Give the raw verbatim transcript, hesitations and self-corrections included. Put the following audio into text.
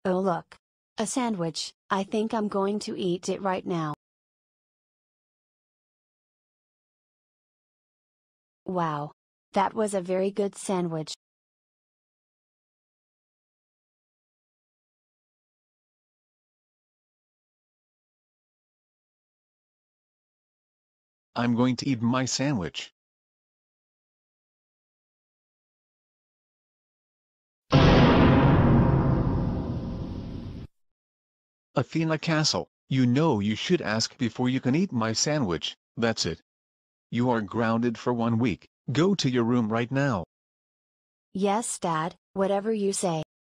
Oh look! A sandwich, I think I'm going to eat it right now. Wow! That was a very good sandwich. I'm going to eat my sandwich. Athena Castle, you know you should ask before you can eat my sandwich. That's it. You are grounded for one week. Go to your room right now. Yes, Dad, whatever you say.